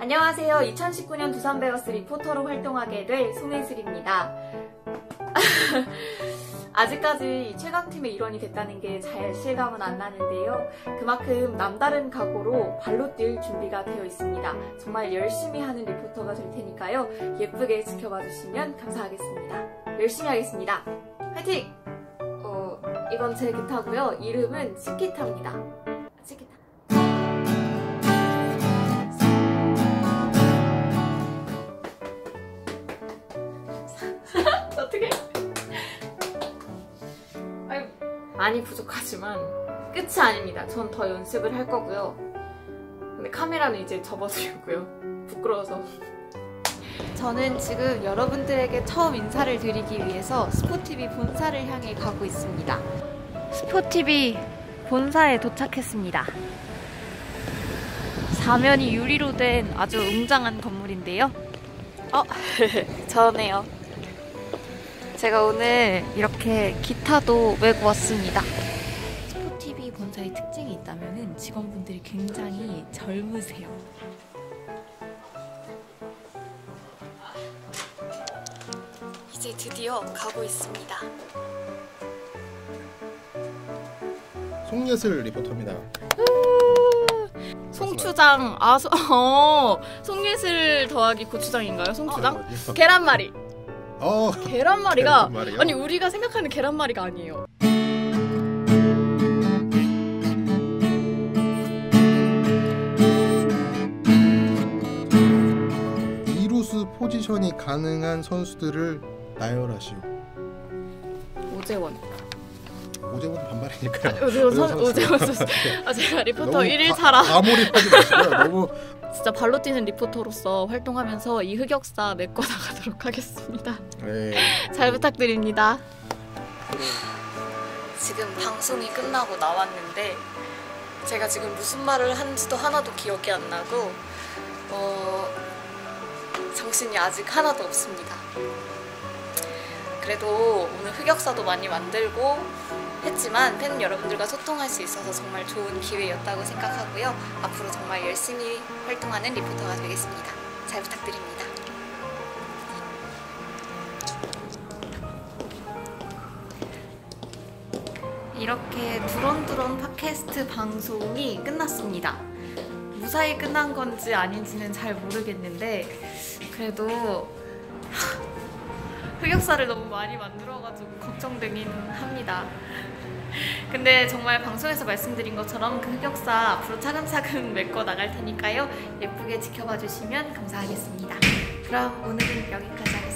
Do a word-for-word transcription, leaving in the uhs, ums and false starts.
안녕하세요. 이천십구 년 두산베어스 리포터로 활동하게 될 송혜슬입니다. 아직까지 이 최강팀의 일원이 됐다는 게 잘 실감은 안 나는데요. 그만큼 남다른 각오로 발로 뛸 준비가 되어 있습니다. 정말 열심히 하는 리포터가 될 테니까요. 예쁘게 지켜봐 주시면 감사하겠습니다. 열심히 하겠습니다. 화이팅! 어, 이건 제 기타고요. 이름은 치키타입니다. 치키타. 어떻게? 많이 부족하지만 끝이 아닙니다. 전 더 연습을 할 거고요. 근데 카메라는 이제 접어두려고요. 부끄러워서. 저는 지금 여러분들에게 처음 인사를 드리기 위해서 스포티비 본사를 향해 가고 있습니다. 스포티비 본사에 도착했습니다. 사면이 유리로 된 아주 웅장한 건물인데요. 어? 저네요. 제가 오늘 이렇게 기타도 메고 왔습니다. 스포티비 본사의 특징이 있다면 직원분들이 굉장히 젊으세요. 이제 드디어 가고 있습니다. 송예슬 리포터입니다. 송추장, 아, 소, 어, 송예슬 더하기 고추장인가요? 송추장? 아, 계란말이. 어, 계란말이가 계란말이요? 아니 우리가 생각하는 계란말이가 아니에요. 이루수 포지션이 가능한 선수들을 나열하시오. 오재원. 오재원도 반발이니까요. 오재원 선 오재원 선수. 아 제가 리포터 일 일차라. 아무리하지 마시고요. 너무 진짜 발로 뛰는 리포터로서 활동하면서 이 흑역사 메꿔 나가도록 하겠습니다. 네. 잘 부탁드립니다. 지금 방송이 끝나고 나왔는데 제가 지금 무슨 말을 한지도 하나도 기억이 안 나고 어, 정신이 아직 하나도 없습니다. 그래도 오늘 흑역사도 많이 만들고 했지만 팬 여러분들과 소통할 수 있어서 정말 좋은 기회였다고 생각하고요. 앞으로 정말 열심히 활동하는 리포터가 되겠습니다. 잘 부탁드립니다. 이렇게 두런두런 팟캐스트 방송이 끝났습니다. 무사히 끝난 건지 아닌지는 잘 모르겠는데 그래도 흑역사를 너무 많이 만들어가지고 걱정되긴 합니다. 근데 정말 방송에서 말씀드린 것처럼 그 흑역사 앞으로 차근차근 메꿔 나갈 테니까요. 예쁘게 지켜봐 주시면 감사하겠습니다. 그럼 오늘은 여기까지 하겠습니다.